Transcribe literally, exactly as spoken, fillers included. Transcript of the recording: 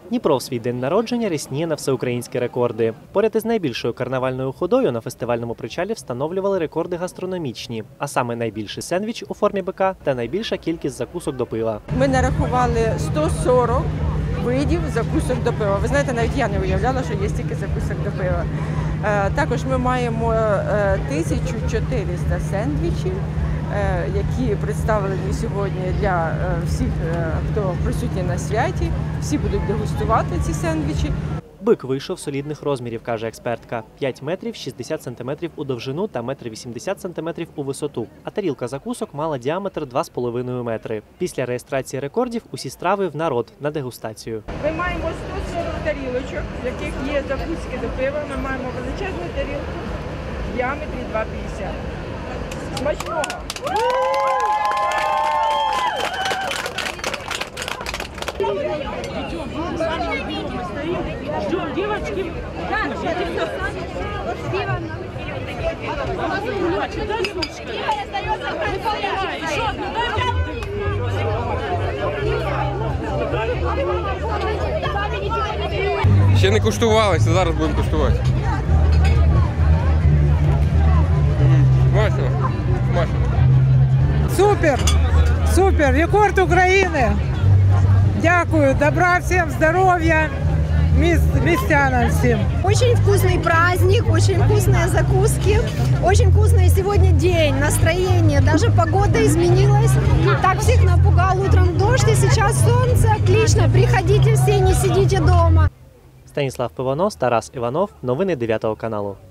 Дніпро в свій день народження рясніє на всеукраїнські рекорди. Поряд із найбільшою карнавальною ходою на фестивальному причалі встановлювали рекорди гастрономічні, а саме найбільший сендвіч у формі бика та найбільша кількість закусок до пива. Ми нарахували сто сорок видів закусок до пива. Ви знаєте, навіть я не уявляла, що є стільки закусок до пива. Також ми маємо тисячу чотириста сендвічів, які представлені сьогодні для всіх, хто присутній на святі. Всі будуть дегустувати ці сендвічі. Бик вийшов солідних розмірів, каже експертка. п'ять метрів шістдесят сантиметрів у довжину та метр вісімдесят сантиметрів у висоту. А тарілка закусок мала діаметр два з половиною метри. Після реєстрації рекордів усі страви в народ на дегустацію. Ми маємо сто сорок тарілочок, в яких є закуски до пива. Ми маємо величезну тарілку в діаметрі два п'ятдесят. Смачного! Ждем, девочки. Ще не куштувалися, зараз будемо куштувати. Смачно, смачно. Супер, супер, рекорд України. Дякую, добра всем, здоровья, містянам всем. Очень вкусный праздник, очень вкусные закуски, очень вкусный сегодня день, настроение, даже погода изменилась. Так всех напугал утром дождь, и сейчас солнце, отлично, приходите все, не сидите дома. Станіслав Пивонос, Тарас Іванов. Новини дев'ятого каналу.